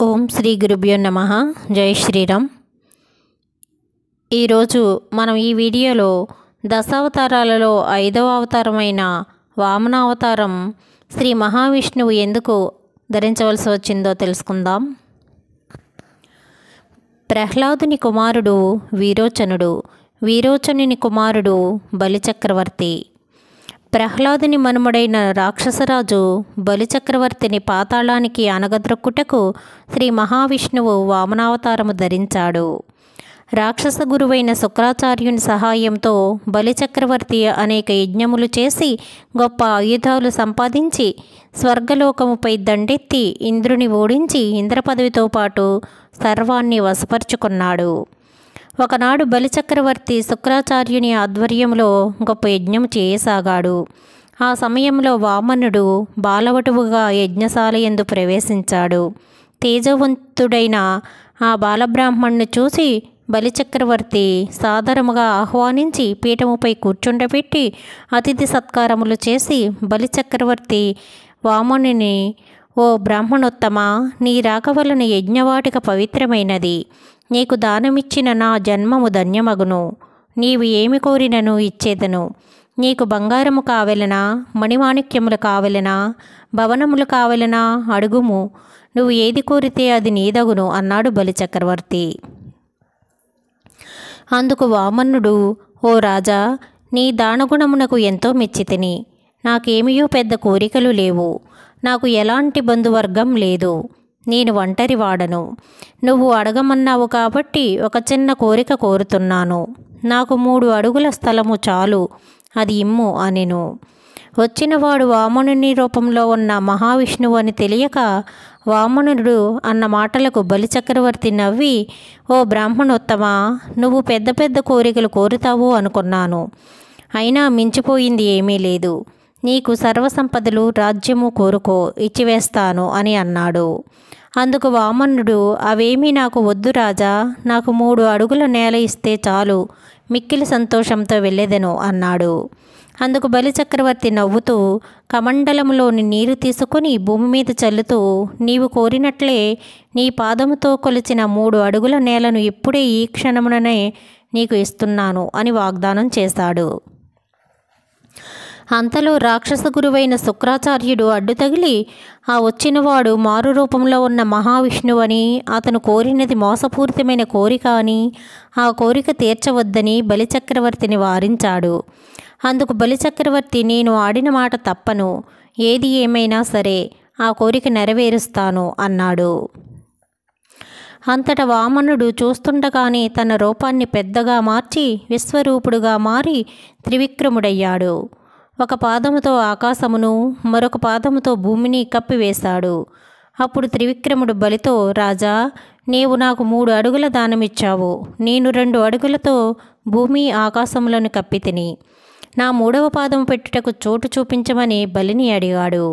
ఓం శ్రీ గురుభ్యో నమః. జై శ్రీరామ్. ఈరోజు మనం ఈ వీడియోలో దశావతారాలలో 5వ అవతారమైన వామనావతారం శ్రీ మహావిష్ణువు ఎందుకు ధరించవలసి వచ్చిందో తెలుసుకుందాం. ప్రహ్లాదుని కుమారుడు వీరోచనుడు, వీరోచనుని కుమారుడు బలిచక్రవర్తి. ప్రహ్లాదుని మనుమడైన రాక్షసరాజు బలిచక్రవర్తిని పాతాళానికి అనగద్రొక్కుటకు శ్రీ మహావిష్ణువు వామనావతారము ధరించాడు. రాక్షస గురువైన శుక్రాచార్యుని సహాయంతో బలిచక్రవర్తి అనేక యజ్ఞములు చేసి గొప్ప ఆయుధాలు సంపాదించి స్వర్గలోకముపై దండెత్తి ఇంద్రుని ఓడించి ఇంద్రపదవితో పాటు సర్వాన్ని వశపరుచుకున్నాడు. ఒకనాడు బలిచక్రవర్తి శుక్రాచార్యుని ఆధ్వర్యంలో గొప్ప యజ్ఞం చేయసాగాడు. ఆ సమయంలో వామనుడు బాలవటువుగా యజ్ఞశాల యందు ప్రవేశించాడు. తేజవంతుడైన ఆ బాలబ్రాహ్మణ్ణి చూసి బలిచక్రవర్తి సాదరముగా ఆహ్వానించి పీఠముపై కూర్చుండబెట్టి అతిథి సత్కారములు చేసి బలిచక్రవర్తి వామనుని, ఓ బ్రాహ్మణోత్తమ, నీ రాక వలన యజ్ఞవాటిక పవిత్రమైనది. నీకు దానమిచ్చిన నా జన్మము ధన్యమగును. నీవు ఏమి కోరినను ఇచ్చేదను. నీకు బంగారము కావలెనా, మణిమాణిక్యములు కావలెనా, భవనములు కావలెనా అడుగుము. నువ్వు ఏది కోరితే అది నీదగును అన్నాడు బలిచక్రవర్తి. అందుకు వామనుడు, ఓ రాజా, నీ దానగుణమునకు ఎంతో మెచ్చితిని. నాకేమియో పెద్ద కోరికలు లేవు. నాకు ఎలాంటి బంధువర్గం లేదు. నేను ఒంటరి వాడను. నువ్వు అడగమన్నావు కాబట్టి ఒక చిన్న కోరిక కోరుతున్నాను. నాకు 3 అడుగుల స్థలము చాలు, అది ఇమ్ము అనెను. వచ్చినవాడు వామనుని రూపంలో ఉన్న మహావిష్ణువు అని తెలియక వామనుడు అన్న మాటలకు బలిచక్రవర్తి నవ్వి, ఓ బ్రాహ్మణోత్తమ, నువ్వు పెద్ద పెద్ద కోరికలు కోరుతావు అనుకున్నాను. అయినా మించిపోయింది ఏమీ లేదు. నీకు సర్వసంపదలు రాజ్యము కోరుకో, ఇచ్చివేస్తాను అని అన్నాడు. అందుకు వామనుడు, అవేమీ నాకు వద్దు రాజా, నాకు 3 అడుగుల నేల ఇస్తే చాలు, మిక్కిలి సంతోషంతో వెళ్ళెదను అన్నాడు. అందుకు బలిచక్రవర్తి నవ్వుతూ కమండలంలోని నీరు తీసుకుని భూమి మీద చల్లుతూ, నీవు కోరినట్లే నీ పాదముతో కొలిచిన 3 అడుగుల నేలను ఇప్పుడే ఈ క్షణముననే నీకు ఇస్తున్నాను అని వాగ్దానం చేశాడు. అంతలో రాక్షస గురువైన శుక్రాచార్యుడు అడ్డు తగిలి, ఆ వచ్చినవాడు మారు రూపంలో ఉన్న మహావిష్ణువని, అతను కోరినది మోసపూరితమైన కోరిక అని, ఆ కోరిక తీర్చవద్దని బలిచక్రవర్తిని వారించాడు. అందుకు బలిచక్రవర్తి, నేను ఆడిన మాట తప్పను. ఏది ఏమైనా సరే ఆ కోరిక నెరవేరుస్తాను అన్నాడు. అంతటా వామనుడు చూస్తుండగానే తన రూపాన్ని పెద్దగా మార్చి విశ్వరూపుడుగా మారి త్రివిక్రముడయ్యాడు. ఒక పాదముతో ఆకాశమును, మరొక పాదముతో భూమిని కప్పివేశాడు. అప్పుడు త్రివిక్రముడు బలితో, రాజా, నీవు నాకు 3 అడుగుల దానమిచ్చావు. నేను 2 అడుగులతో భూమి ఆకాశములను కప్పితిని. నా 3వ పాదము పెట్టుటకు చోటు చూపించమని బలిని అడిగాడు.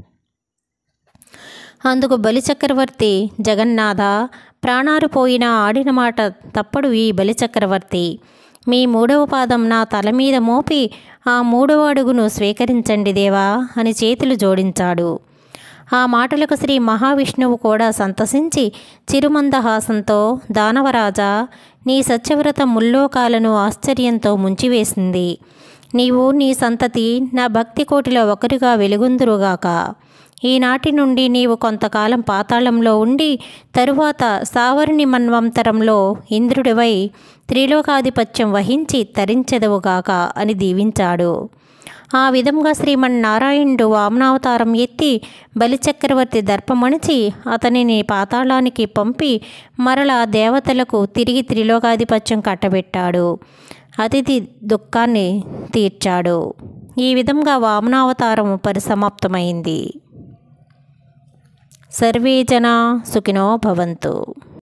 అందుకు బలిచక్రవర్తి, జగన్నాథ, ప్రాణాలు పోయినా ఆడిన మాట తప్పడు ఈ బలిచక్రవర్తి. మీ 3వ పాదం నా తల మీద మోపి ఆ 3వ అడుగును స్వీకరించండి దేవా అని చేతులు జోడించాడు. ఆ మాటలకు శ్రీ మహావిష్ణువు కూడా సంతసించి చిరుమందహాసంతో, దానవరాజా, నీ సత్యవ్రత ముల్లోకాలను ఆశ్చర్యంతో ముంచివేసింది. నీవు నీ సంతతి నా భక్తి కోటిలో ఒకరిగా వెలుగొందురుగాక. ఈనాటి నుండి నీవు కొంతకాలం పాతాళంలో ఉండి తరువాత సావరుని మన్వంతరంలో ఇంద్రుడివై త్రిలోకాధిపత్యం వహించి తరించెదవుగాక అని దీవించాడు. ఆ విధంగా శ్రీమన్నారాయణుడు వామనావతారం ఎత్తి బలిచక్రవర్తి దర్పమణిచి అతనిని పాతాళానికి పంపి మరలా దేవతలకు తిరిగి త్రిలోకాధిపత్యం కట్టబెట్టాడు. అతిథి దుఃఖాన్ని తీర్చాడు. ఈ విధంగా వామనావతారం పరిసమాప్తమైంది. సర్వే జనా సుఖినో భవంతు.